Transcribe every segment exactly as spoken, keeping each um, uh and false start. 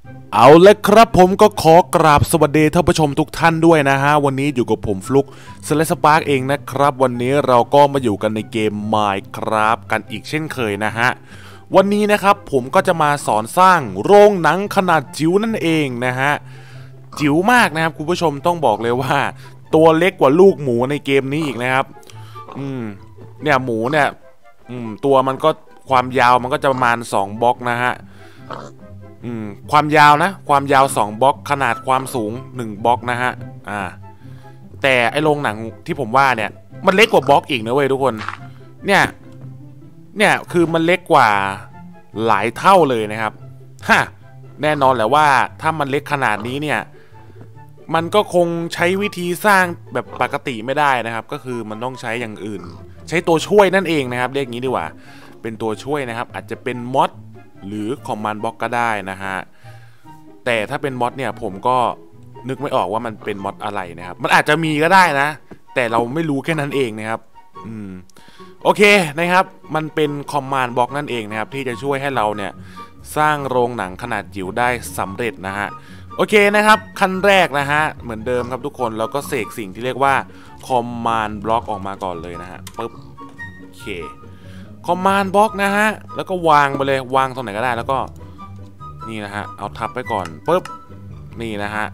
เอาเลยครับผมก็ขอกราบสวัสดีท่านผู้ชมทุกท่านด้วยนะฮะวันนี้อยู่กับผมฟลุกสเลสปาร์กเองนะครับวันนี้เราก็มาอยู่กันในเกม Minecraft กันอีกเช่นเคยนะฮะวันนี้นะครับผมก็จะมาสอนสร้างโรงหนังขนาดจิ๋วนั่นเองนะฮะจิ๋วมากนะครับคุณผู้ชมต้องบอกเลยว่าตัวเล็กกว่าลูกหมูในเกมนี้อีกนะครับอืมเนี่ยหมูเนี่ยอืมตัวมันก็ความยาวมันก็จะประมาณสองบล็อกนะฮะอืมความยาวนะความยาวสองบล็อกขนาดความสูงหนึ่งบล็อกนะฮะอ่าแต่ไอโรงหนังที่ผมว่าเนี่ยมันเล็กกว่าบล็อกอีกนะเว้ยทุกคนเนี่ยเนี่ยคือมันเล็กกว่าหลายเท่าเลยนะครับฮะแน่นอนแหละว่าถ้ามันเล็กขนาดนี้เนี่ยมันก็คงใช้วิธีสร้างแบบปกติไม่ได้นะครับก็คือมันต้องใช้อย่างอื่นใช้ตัวช่วยนั่นเองนะครับเรียกงี้ดีกว่าเป็นตัวช่วยนะครับอาจจะเป็นมอดหรือคอมมานด์บล็อกก็ได้นะฮะแต่ถ้าเป็นมอดเนี่ยผมก็นึกไม่ออกว่ามันเป็นมอดอะไรนะครับมันอาจจะมีก็ได้นะแต่เราไม่รู้แค่นั้นเองนะครับอืมโอเคนะครับมันเป็นคอมมานด์บล็อกนั่นเองนะครับที่จะช่วยให้เราเนี่ยสร้างโรงหนังขนาดจิ๋วได้สำเร็จนะฮะโอเคนะครับขั้นแรกนะฮะเหมือนเดิมครับทุกคนเราก็เสกสิ่งที่เรียกว่าคอมมานด์บล็อกออกมาก่อนเลยนะฮะปึ๊บโอเคคอมมานด์บล็อกนะฮะแล้วก็วางไปเลยวางตรงไหนก็ได้แล้วก็นี่นะฮะเอาทับไปก่อนปึ๊บนี่นะฮะ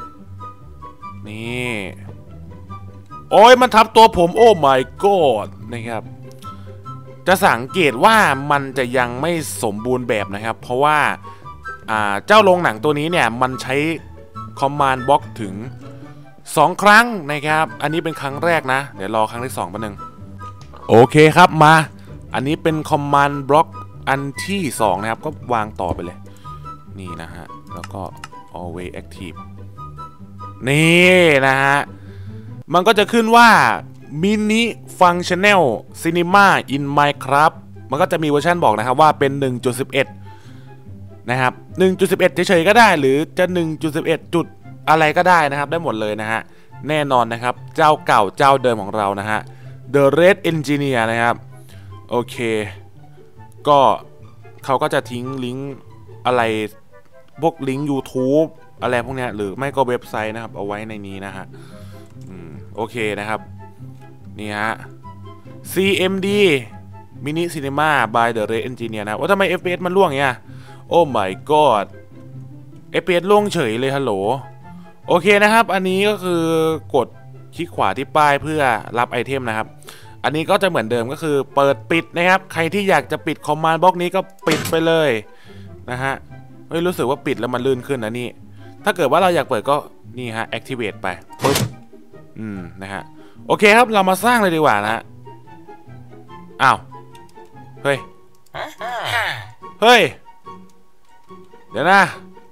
นี่โอ้ยมันทับตัวผมโอ้ my god นะครับจะสังเกตว่ามันจะยังไม่สมบูรณ์แบบนะครับเพราะว่าเจ้าโรงหนังตัวนี้เนี่ยมันใช้คอมมานด์บล็อกถึงสองครั้งนะครับอันนี้เป็นครั้งแรกนะเดี๋ยวรอครั้งที่สองแป๊บนึงโอเคครับมาอันนี้เป็นคอมมานด์บล็อกอันที่สองนะครับก็วางต่อไปเลยนี่นะฮะแล้วก็ always active นี่นะฮะมันก็จะขึ้นว่า mini functional cinema in Minecraft มันก็จะมีเวอร์ชันบอกนะครับว่าเป็น หนึ่งจุดสิบเอ็ด นะครับ หนึ่งจุดสิบเอ็ด เฉยๆก็ได้หรือจะ หนึ่งจุดสิบเอ็ด จุดอะไรก็ได้นะครับได้หมดเลยนะฮะแน่นอนนะครับเจ้าเก่าเจ้าเดิมของเรานะฮะ The Red Engineer นะครับโอเคก็เขาก็จะทิ้งลิงก์อะไรพวกลิงก์ YouTube อะไรพวกเนี้ยหรือไม่ก็เว็บไซต์นะครับเอาไว้ในนี้นะฮะอืมโอเคนะครับนี่ฮะ ซี เอ็ม ดี Mini Cinema by The Red Engineer นะว่าทำไม เอฟ พี เอส มันล่วงเงี้ยโอ้ my god เอฟ พี เอส ล่วงเฉยเลยฮัลโหลโอเคนะครับอันนี้ก็คือกดคลิกขวาที่ป้ายเพื่อรับไอเทมนะครับอันนี้ก็จะเหมือนเดิมก็คือเปิดปิดนะครับใครที่อยากจะปิดคอมมานด์บล็อกนี้ก็ปิดไปเลยนะฮะไม่รู้สึกว่าปิดแล้วมันลื่นขึ้นนะนี่ถ้าเกิดว่าเราอยากเปิดก็นี่ฮะ activate ไปปึ๊บอืมนะฮะโอเคครับเรามาสร้างเลยดีกว่านะฮะอ้าวเฮ้ยเฮ้ยเดี๋ยวนะ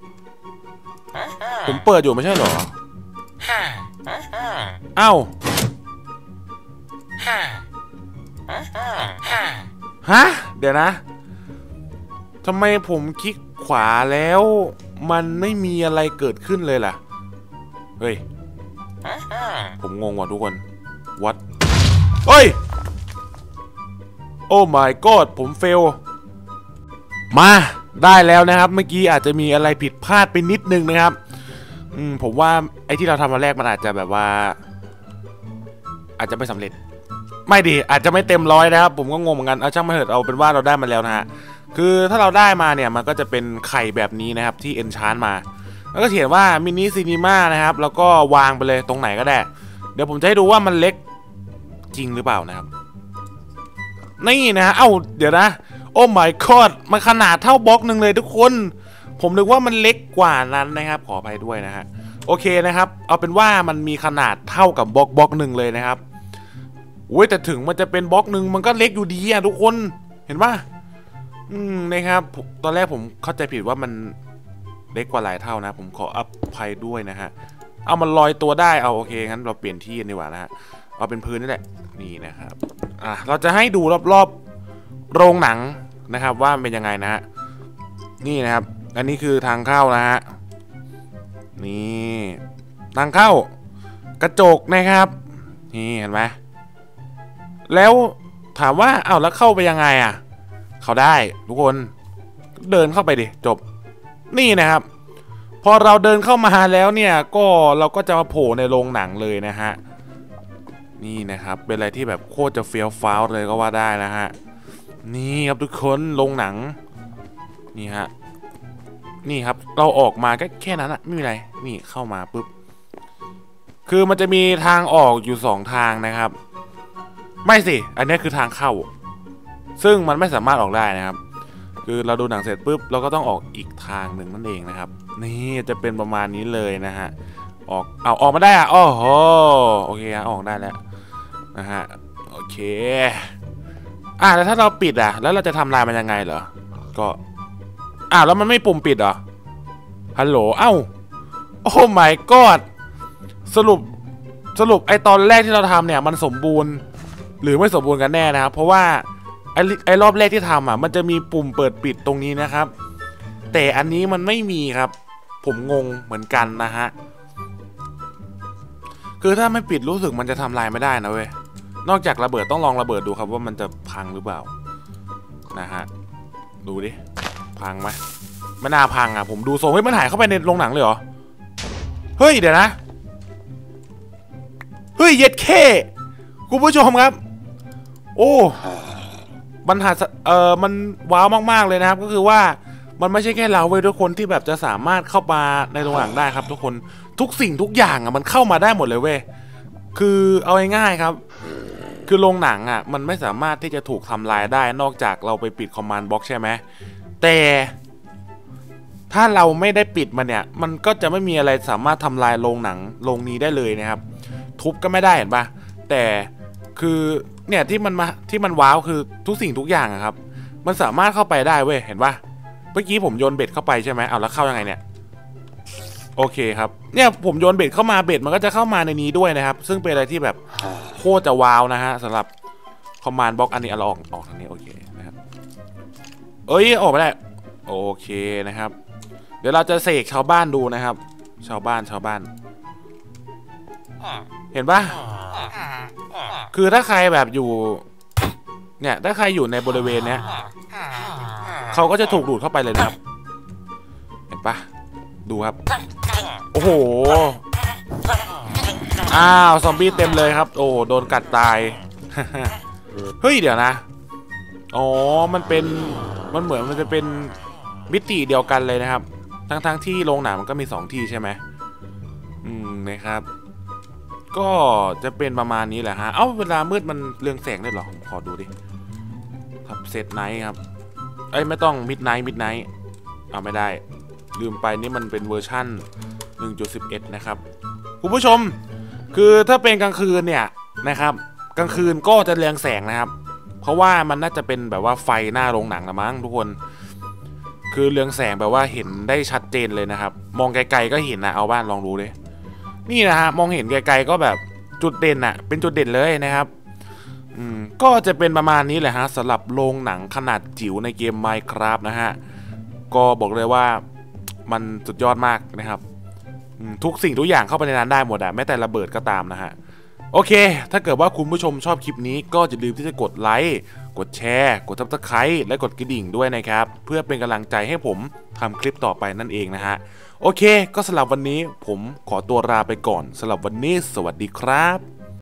ผมเปิดอยู่ไม่ใช่เหรอเอ้าฮะเดี๋ยวนะทำไมผมคลิกขวาแล้วมันไม่มีอะไรเกิดขึ้นเลยล่ะเฮ้ยผมงงว่ะทุกคน what เฮ้ยโอ้ my god ผมเฟลมาได้แล้วนะครับเมื่อกี้อาจจะมีอะไรผิดพลาดไปนิดนึงนะครับอืมผมว่าไอ้ที่เราทำมาแรกมันอาจจะแบบว่าอาจจะไม่สำเร็จไม่ดีอาจจะไม่เต็มร้อยนะครับผมก็งงเหมือนกันเอาช่างมาเถอะเอาเป็นว่าเราได้มาแล้วนะฮะคือถ้าเราได้มาเนี่ยมันก็จะเป็นไข่แบบนี้นะครับที่เอนชานมาแล้วก็เขียนว่ามินิซีนีมานะครับแล้วก็วางไปเลยตรงไหนก็ได้เดี๋ยวผมจะให้ดูว่ามันเล็กจริงหรือเปล่านะครับนี่นะเอ้าเดี๋ยวนะโอ้ my god มันขนาดเท่าบล็อกหนึ่งเลยทุกคนผมนึกว่ามันเล็กกว่านั้นนะครับขออภัยด้วยนะฮะโอเคนะครับเอาเป็นว่ามันมีขนาดเท่ากับบล็อกบล็อกหนึ่งเลยนะครับโอ้ยแต่ถึงมันจะเป็นบล็อกหนึ่งมันก็เล็กอยู่ดีอ่ะทุกคนเห็นปะอืมนะครับตอนแรกผมเข้าใจผิดว่ามันเล็กกว่าหลายเท่านะผมขออภัยด้วยนะฮะเอามันลอยตัวได้เอาโอเคงั้นเราเปลี่ยนที่กันดีกว่านะฮะเอาเป็นพื้นนี่แหละนี่นะครับอ่ะเราจะให้ดูรอบๆโรงหนังนะครับว่าเป็นยังไงนะฮะนี่นะครับอันนี้คือทางเข้านะฮะนี่ทางเข้ากระจกนะครับนี่เห็นไหมแล้วถามว่าเอาแล้วเข้าไปยังไงอ่ะเขาได้ทุกคนเดินเข้าไปดิจบนี่นะครับพอเราเดินเข้ามาแล้วเนี่ยก็เราก็จะมาโผล่ในโรงหนังเลยนะฮะนี่นะครับเป็นอะไรที่แบบโคตรจะเฟี้ยวฟ้าวเลยก็ว่าได้นะฮะนี่ครับทุกคนโรงหนังนี่ฮะนี่ครับเราออกมาก็แค่นั้นอะไม่มีอะไรนี่เข้ามาปุ๊บคือมันจะมีทางออกอยู่สองทางนะครับไม่สิอันนี้คือทางเข้าซึ่งมันไม่สามารถออกได้นะครับคือเราดูหนังเสร็จปุ๊บเราก็ต้องออกอีกทางหนึ่งนั่นเองนะครับนี่จะเป็นประมาณนี้เลยนะฮะออกเอาออกมาได้อะโอ้โหโอเคออกได้แล้วนะฮะโอเคอ่ะแล้วถ้าเราปิดอ่ะแล้วเราจะทำลายมันยังไงเหรอก็อ่ะแล้วมันไม่ปุ่มปิดเหรอฮัลโหลเอ้าโอ้ my god สรุปสรุปไอตอนแรกที่เราทำเนี่ยมันสมบูรณ์หรือไม่สมบูรณ์กันแน่นะครับเพราะว่าไอไอรอบแรกที่ทำอ่ะมันจะมีปุ่มเปิดปิดตรงนี้นะครับแต่อันนี้มันไม่มีครับผมงงเหมือนกันนะฮะคือถ้าไม่ปิดรู้สึกมันจะทำลายไม่ได้นะเว้ยนอกจากระเบิดต้องลองระเบิดดูครับว่ามันจะพังหรือเปล่านะฮะดูดิพังไหมไม่น่าพังอ่ะผมดูทรงเฮ้ยมันหายเข้าไปในโรงหนังเลยเหรอเฮ้ยเดี๋ยวนะเฮ้ยเย็ดเข้คุณผู้ชมครับโอ้มันหาเออมันว้าวมากๆเลยนะครับก็คือว่ามันไม่ใช่แค่เราเว้ยทุกคนที่แบบจะสามารถเข้ามาในโรงหนังได้ครับทุกคนทุกสิ่งทุกอย่างอ่ะมันเข้ามาได้หมดเลยเว้ยคือเอาง่ายๆครับคือโรงหนังอ่ะมันไม่สามารถที่จะถูกทำลายได้นอกจากเราไปปิดคอมมานด์บล็อกใช่ไหมแต่ถ้าเราไม่ได้ปิดมันเนี่ยมันก็จะไม่มีอะไรสามารถทำลายโรงหนังโรงนี้ได้เลยนะครับทุบก็ไม่ได้เห็นปะแต่คือเนี่ยที่มันมาที่มันว้าวคือทุกสิ่งทุกอย่างอะครับมันสามารถเข้าไปได้เว้ยเห็นปะเมื่อกี้ผมโยนเบ็ดเข้าไปใช่ไหมเอาแล้วเข้ายังไงเนี่ยโอเคครับเนี่ยผมโยนเบ็ดเข้ามาเบ็ดมันก็จะเข้ามาในนี้ด้วยนะครับซึ่งเป็นอะไรที่แบบโคตรจะว้าวนะฮะสำหรับคอมมานด์บล็อกอันนี้เราออกออกทางนี้โอเคนะครับเอ้ยออกไปได้โอเคนะครับเดี๋ยวเราจะเสกชาวบ้านดูนะครับชาวบ้านชาวบ้านเห็นปะคือถ้าใครแบบอยู่เนี่ยถ้าใครอยู่ในบริเวณเนี้ยเขาก็จะถูกดูดเข้าไปเลยนะครับเห็นปะดูครับโอ้โหอ้าวซอมบี้เต็มเลยครับโอ้โดนกัดตายเฮ้ยเดี๋ยวนะอ๋อมันเป็นมันเหมือนมันจะเป็นมิติเดียวกันเลยนะครับทั้งทั้งที่โรงหนังมันก็มีสองที่ใช่ไหมอืมนะครับก็จะเป็นประมาณนี้แหละฮะเอ้าเวลามืดมันเรืองแสงได้หรอผมขอดูดิครับเซตไนท์ครับเอ้ยไม่ต้องมิดไนท์มิดไนท์เอาไม่ได้ลืมไปนี่มันเป็นเวอร์ชั่น หนึ่งจุดสิบเอ็ด นะครับคุณผู้ชมคือถ้าเป็นกลางคืนเนี่ยนะครับกลางคืนก็จะเรืองแสงนะครับเพราะว่ามันน่าจะเป็นแบบว่าไฟหน้าโรงหนังละมั้งทุกคนคือเรืองแสงแบบว่าเห็นได้ชัดเจนเลยนะครับมองไกลๆก็เห็นนะเอาบ้านลองดูเลยนี่นะฮะมองเห็นไกลๆก็แบบจุดเด่นอะเป็นจุดเด่นเลยนะครับอืมก็จะเป็นประมาณนี้แหละฮะสำหรับโรงหนังขนาดจิ๋วในเกม Minecraft นะฮะก็บอกเลยว่ามันสุดยอดมากนะครับทุกสิ่งทุกอย่างเข้าไปในนั้นได้หมดอะแม้แต่ระเบิดก็ตามนะฮะโอเคถ้าเกิดว่าคุณผู้ชมชอบคลิปนี้ก็อย่าลืมที่จะกดไลค์กดแชร์กดซับสไครบ์และกดกระดิ่งด้วยนะครับเพื่อเป็นกำลังใจให้ผมทำคลิปต่อไปนั่นเองนะฮะโอเคก็สำหรับวันนี้ผมขอตัวลาไปก่อนสำหรับวันนี้สวัสดีครับ